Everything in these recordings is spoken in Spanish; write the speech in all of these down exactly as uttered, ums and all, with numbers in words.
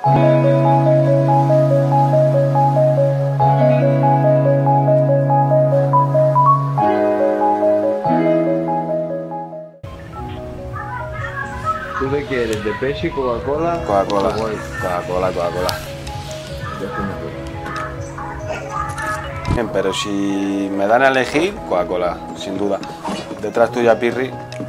¿Tú qué quieres? ¿De Pepsi, Coca-Cola? Coca-Cola. Coca-Cola, Coca-Cola. Bien, pero si me dan a elegir, Coca-Cola, sin duda. Detrás tuya, Pirri.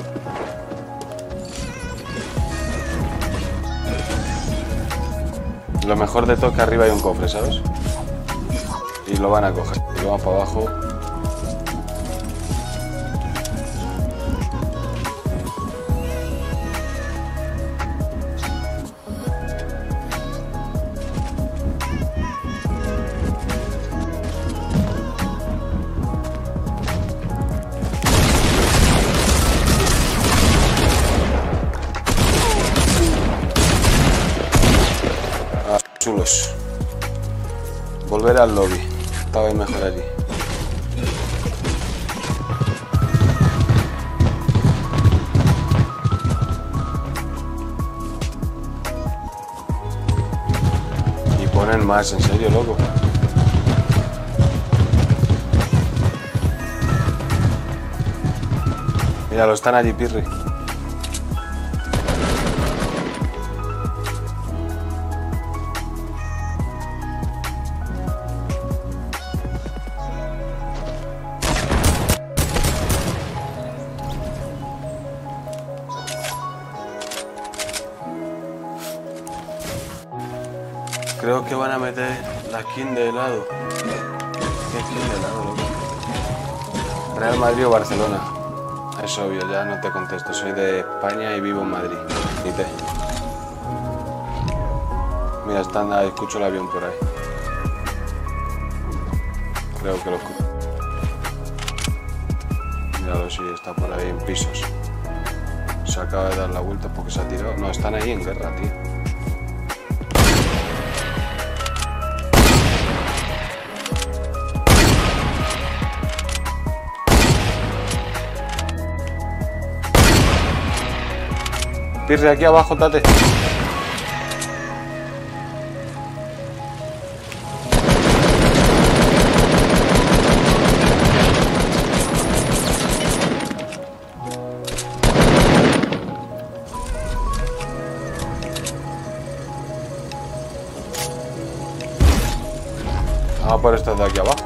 Lo mejor de todo es que arriba hay un cofre, ¿sabes? Y lo van a coger. Y vamos para abajo. Chulos. Volver al lobby. Estaba mejor allí. Y ponen más, en serio, loco. Mira, lo están allí, Pirri. Creo que van a meter la skin de helado. ¿Qué skin de helado, loco? Real Madrid o Barcelona. Es obvio, ya no te contesto. Soy de España y vivo en Madrid. Ni te. Mira, están, escucho el avión por ahí. Creo que lo escucho. Míralo, sí, está por ahí en pisos. Se acaba de dar la vuelta porque se ha tirado. No, están ahí en guerra, tío. Pirri, aquí abajo, tate. Vamos por estos de aquí abajo.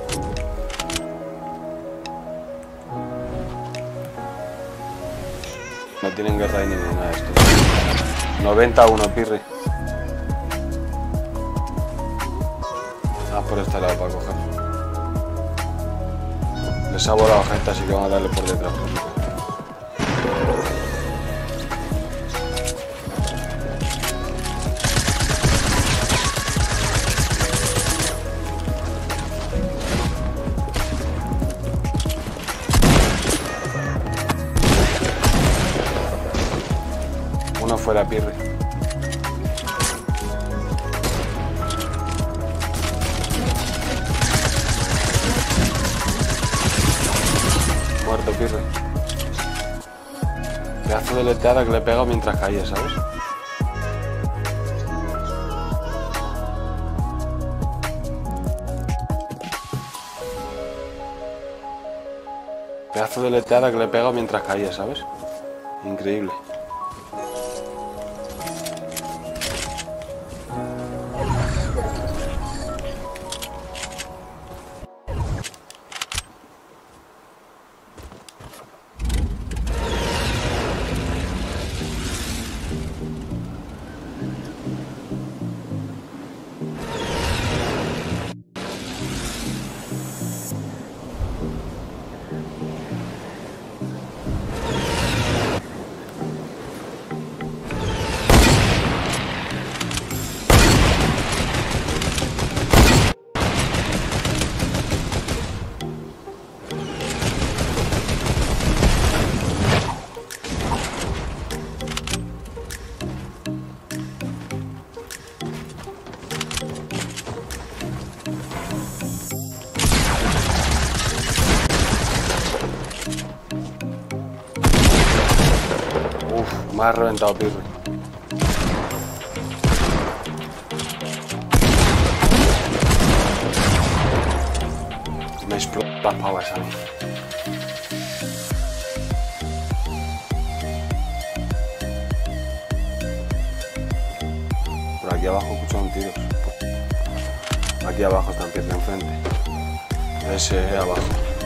No tienen guerra ni nada de esto. noventa a uno, Pirri. Vamos por este lado para coger. Les ha volado gente, así que vamos a darle por detrás. Uno fuera, Pirri. Muerto, Pirri. Pedazo de leteada que le he pegado mientras caía, ¿sabes? Pedazo de leteada que le he pegado mientras caía, ¿sabes? Increíble. Me ha reventado, Pirri. putas pavas a mí. Por aquí abajo escuchan tiros. Aquí abajo está en pie de enfrente. Ese abajo.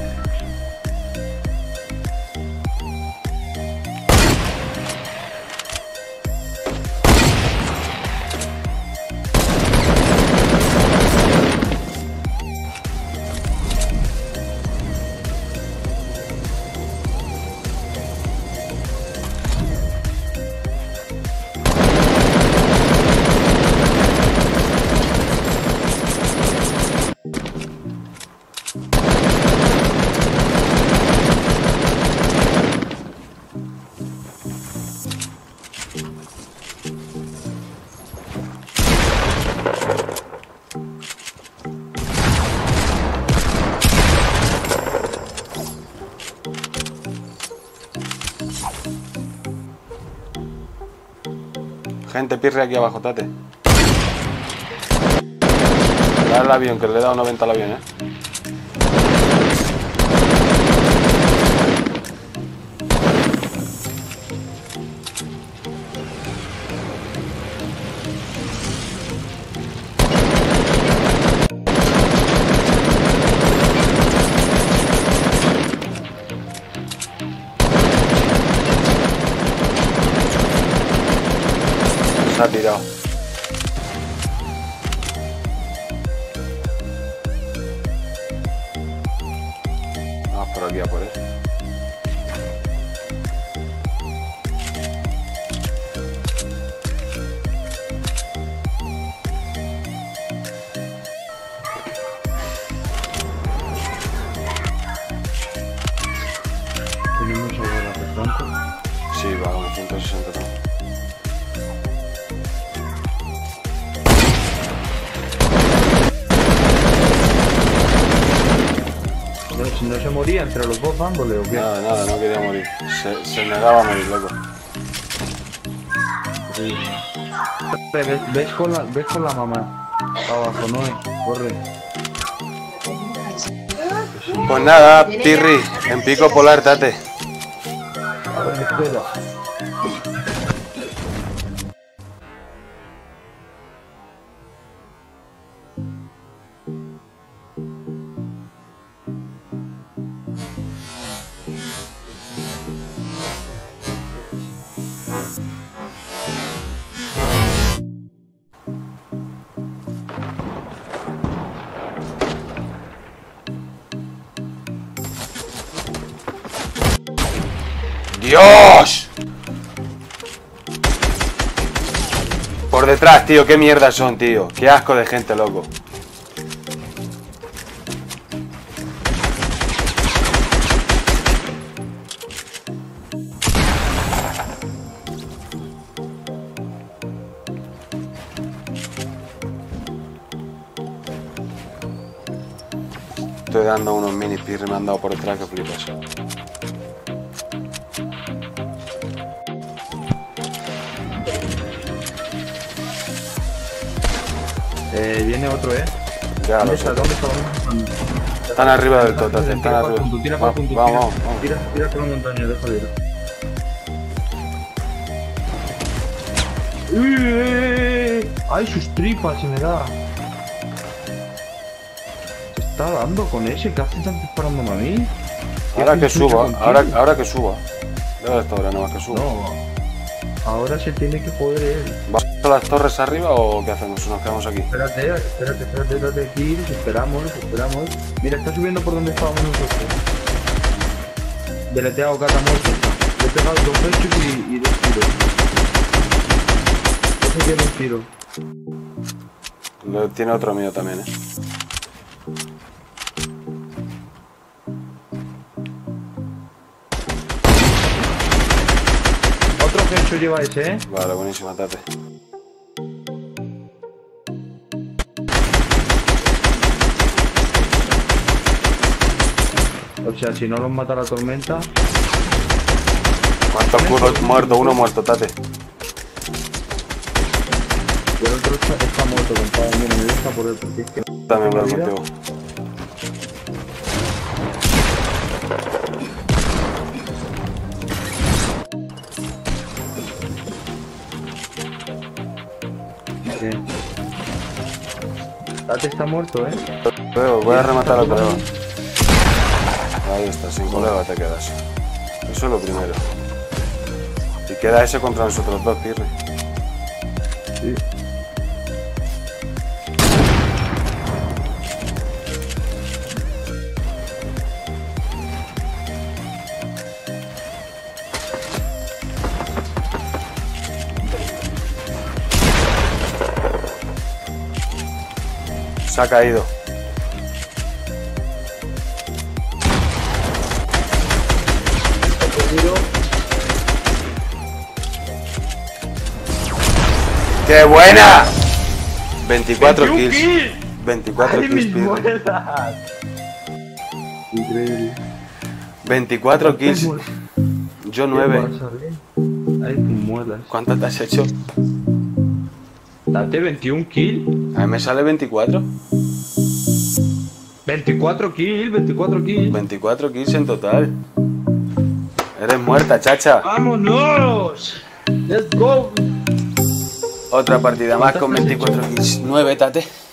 Gente, pirre aquí abajo, tate. Dale al avión, que le he dado noventa al avión, eh. Se ha tirado. Vamos por aquí a por él. Tenemos ahora restante. Sí, va con ciento sesenta también. No, si no se moría entre los dos dándole o qué. Nada, nada, no quería morir. Se, se negaba a morir, loco. Sí. ¿Ves, ves, con la, ves con la mamá abajo, no? Corre. Pues nada, Pirri, en pico polar, tate. A ver, espera. ¡Dios! Por detrás, tío, qué mierda son, tío. Qué asco de gente, loco. Estoy dando unos mini pirri, me han dado por detrás que flipas. Eh, viene otro, eh. Ya ¿Dónde lo está? sé. ¿Dónde está? ¿Dónde está? Están arriba del todo, Tira están para el arriba. punto, tira para el punto, Vamos, tira. vamos, vamos. Tira, tira por la montaña, déjale ir. ¡Eh! ¡Ay, sus tripas se me da! Se está dando con ese, ¿qué hace tan disparándome a mí? Ahora ¿Qué que hace lucha suba, contigo? ahora, ahora que suba. Debe estar ahora, nada más que suba. No. Ahora se tiene que joder él. ¿Vamos a las torres arriba o qué hacemos? ¿Nos quedamos aquí? Espérate, espérate, espérate, espérate aquí, nos esperamos, nos esperamos. Mira, está subiendo por donde estábamos nosotros. Deleteado, cata muerto. Le he pegado dos hechos y, y dos tiros. Ese tiene un tiro. Lo- Tiene otro mío también, eh. Otro hecho lleva ese, eh. Vale, buenísima, tate. O sea, si no los mata la tormenta. ¿Cuántos culos? Muerto, uno muerto, tate. Y el otro está, está muerto, compadre. Mira, me deja por él porque es que. También la voy vida. contigo. Bien. Tate está muerto, eh. Creo, voy a rematar al colega. Ahí está, sin colega te quedas. Eso es lo primero. Y queda ese contra nosotros dos, Pirri. Sí. Se ha caído. ¡Qué buena! veinticuatro kills. kills. veinticuatro ¡Ay, kills, mis Pirri. muelas! Increíble. veinticuatro kills. Yo nueve. Ay, tus muelas. ¿Cuántas te has hecho? Date veintiún kills. A mí me sale veinticuatro. veinticuatro kills, veinticuatro kills. veinticuatro kills en total. Eres muerta, chacha. ¡Vámonos! ¡Let's go! Otra partida más con veinticuatro kills. nueve, tate.